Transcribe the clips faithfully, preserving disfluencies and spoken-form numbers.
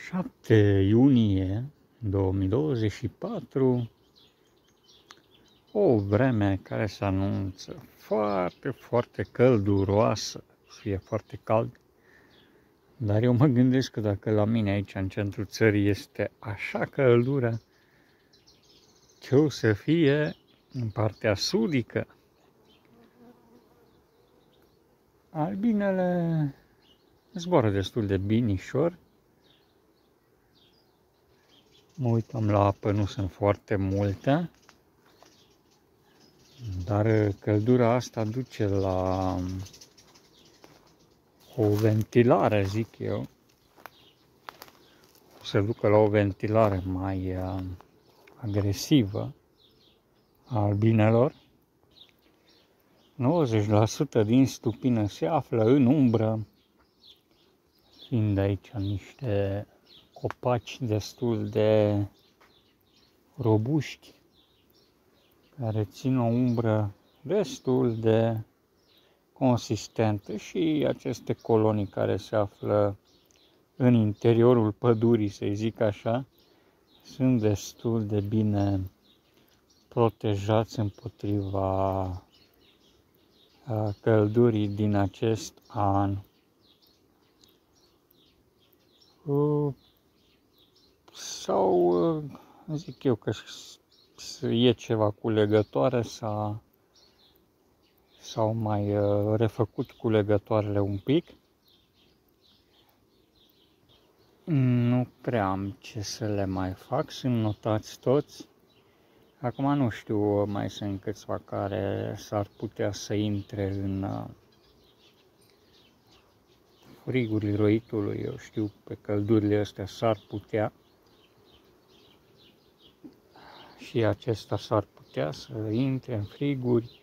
șapte iunie două mii douăzeci și patru, o vreme care se anunță foarte, foarte călduroasă, să fie foarte cald. Dar eu mă gândesc că dacă la mine aici, în centrul țării, este așa căldură, ce o să fie în partea sudică. Albinele zboară destul de binișor. Mă uitam la apă, nu sunt foarte multe, dar căldura asta duce la o ventilare, zic eu. O să ducă la o ventilare mai uh, agresivă a albinelor. nouăzeci la sută din stupină se află în umbră, fiind aici niște copaci destul de robuști, care țin o umbră destul de consistentă, și aceste colonii care se află în interiorul pădurii, să zic așa, sunt destul de bine protejați împotriva căldurii din acest an. Sau zic eu că e ceva culegătoare, sau s-au mai refăcut culegătoarele un pic. Nu prea am ce să le mai fac, sunt notați toți. Acum nu știu, mai sunt câțiva care s-ar putea să intre în frigurile roitului, eu știu, pe căldurile astea s-ar putea. Și acesta s-ar putea să intre în friguri.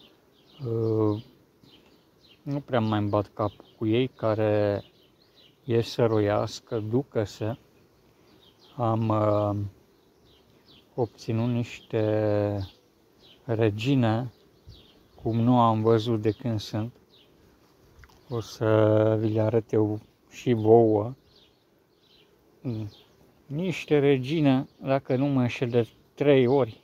Nu prea mai îmi bat capul cu ei, care ies să roiască, ducă-se. Am uh, obținut niște regine, cum nu am văzut de când sunt. O să vi le arăt eu și vouă. Niște regine, dacă nu mă înșel, de trei ori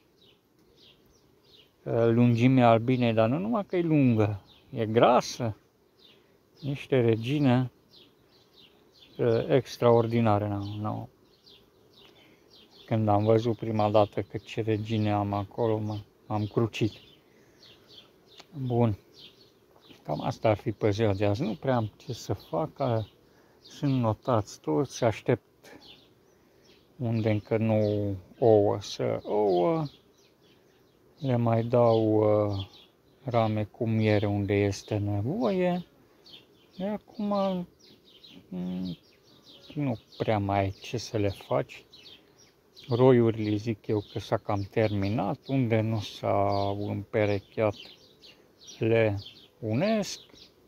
lungimea albinei, dar nu numai că e lungă, e grasă. Niște regine extraordinare. Nu, nu. Când am văzut prima dată că ce regine am acolo, m-am crucit. Bun. Cam asta ar fi pe ziua de azi. Nu prea am ce să fac. Sunt notați toți. Aștept unde încă nu ouă să ouă. Le mai dau uh, rame cu miere unde este nevoie. De acum nu prea mai ai ce să le faci. Roiurile zic eu că s-a cam terminat. Unde nu s-au împerecheat le unesc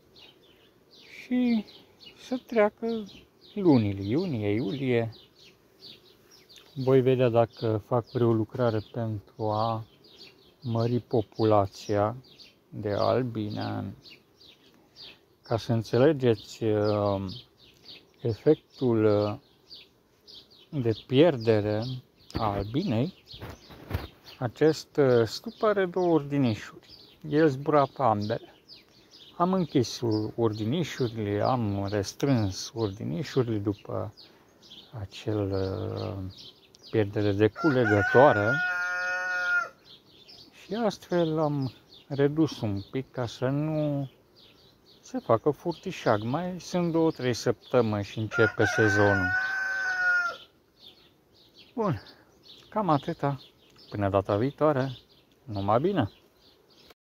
și să treacă lunile, iunie, iulie. Voi vedea dacă fac vreo lucrare pentru a mări populația de albine. Ca să înțelegeți efectul de pierdere a albinei, acest stup are două ordinișuri. El zbura pe ambele. Am închis ordinișurile, am restrâns ordinișurile după acel pierdere de culegătoare și astfel am redus un pic ca să nu se facă furtișag. Mai sunt două, trei săptămâni și începe sezonul. Bun, cam atâta. Până data viitoare, numai bine!